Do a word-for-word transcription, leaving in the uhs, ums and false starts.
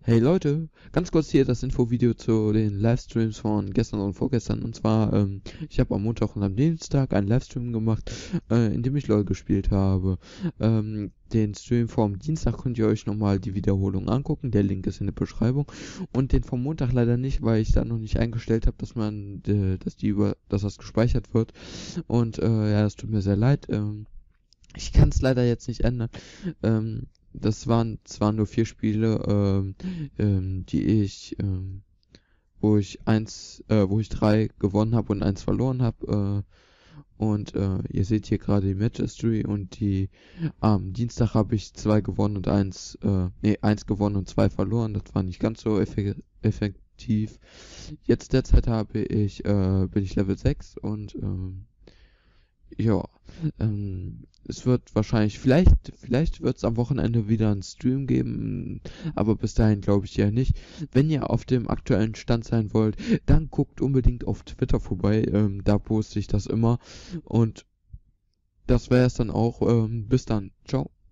Hey Leute, ganz kurz hier das Infovideo zu den Livestreams von gestern und vorgestern. Und zwar, ähm, ich habe am Montag und am Dienstag einen Livestream gemacht, äh, in dem ich LoL gespielt habe. Ähm, den Stream vom Dienstag könnt ihr euch nochmal die Wiederholung angucken. Der Link ist in der Beschreibung. Und den vom Montag leider nicht, weil ich da noch nicht eingestellt habe, dass man, äh, dass die über, dass das gespeichert wird. Und äh, ja, das tut mir sehr leid. Ähm, ich kann es leider jetzt nicht ändern. Ähm, das waren zwar nur vier Spiele, ähm, ähm, die ich, ähm, wo ich eins, äh, wo ich drei gewonnen habe und eins verloren habe. Äh, und äh, ihr seht hier gerade die Match History und die am Dienstag habe ich zwei gewonnen und eins, äh, nee, eins gewonnen und zwei verloren. Das war nicht ganz so effe- effektiv. Jetzt derzeit habe ich, äh, bin ich Level sechs und ähm, ja, ähm, es wird wahrscheinlich, vielleicht, vielleicht wird es am Wochenende wieder einen Stream geben, aber bis dahin glaube ich ja nicht. Wenn ihr auf dem aktuellen Stand sein wollt, dann guckt unbedingt auf Twitter vorbei, ähm, da poste ich das immer. Und das wäre es dann auch. Ähm, bis dann. Ciao.